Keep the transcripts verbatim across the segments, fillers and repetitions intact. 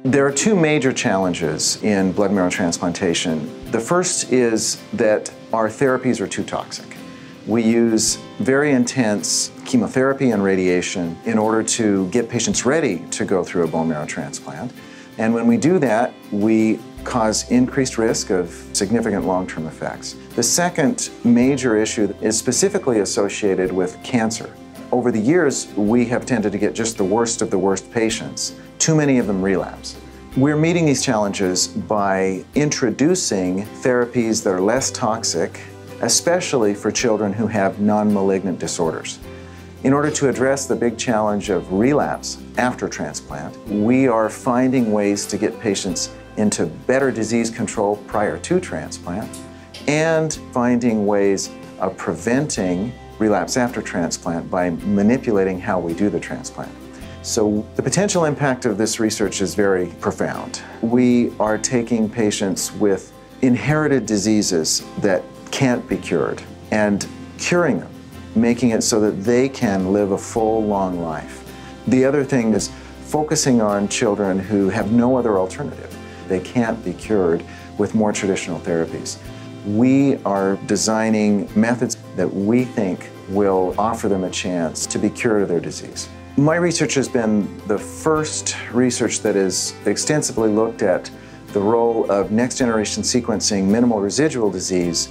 There are two major challenges in blood marrow transplantation. The first is that our therapies are too toxic. We use very intense chemotherapy and radiation in order to get patients ready to go through a bone marrow transplant. And when we do that, we cause increased risk of significant long-term effects. The second major issue is specifically associated with cancer. Over the years, we have tended to get just the worst of the worst patients. Too many of them relapse. We're meeting these challenges by introducing therapies that are less toxic, especially for children who have non-malignant disorders. In order to address the big challenge of relapse after transplant, we are finding ways to get patients into better disease control prior to transplant and finding ways of preventing relapse after transplant by manipulating how we do the transplant. So the potential impact of this research is very profound. We are taking patients with inherited diseases that can't be cured and curing them, making it so that they can live a full, long life. The other thing is focusing on children who have no other alternative. They can't be cured with more traditional therapies. We are designing methods that we think will offer them a chance to be cured of their disease. My research has been the first research that has extensively looked at the role of next-generation sequencing minimal residual disease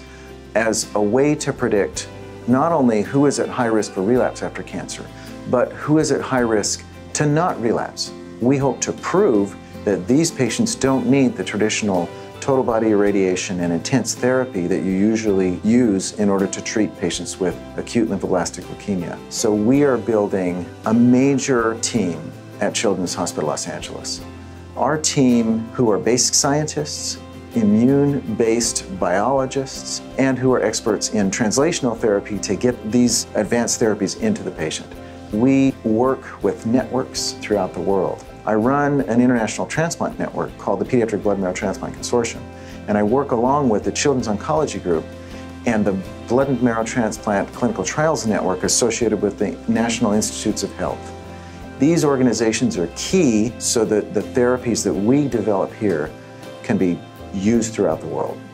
as a way to predict not only who is at high risk for relapse after cancer, but who is at high risk to not relapse. We hope to prove that these patients don't need the traditional total body irradiation and intense therapy that you usually use in order to treat patients with acute lymphoblastic leukemia. So we are building a major team at Children's Hospital Los Angeles. Our team, who are basic scientists, immune-based biologists, and who are experts in translational therapy to get these advanced therapies into the patient. We work with networks throughout the world. I run an international transplant network called the Pediatric Blood Marrow Transplant Consortium, and I work along with the Children's Oncology Group and the Blood and Marrow Transplant Clinical Trials Network associated with the National Institutes of Health. These organizations are key so that the therapies that we develop here can be used throughout the world.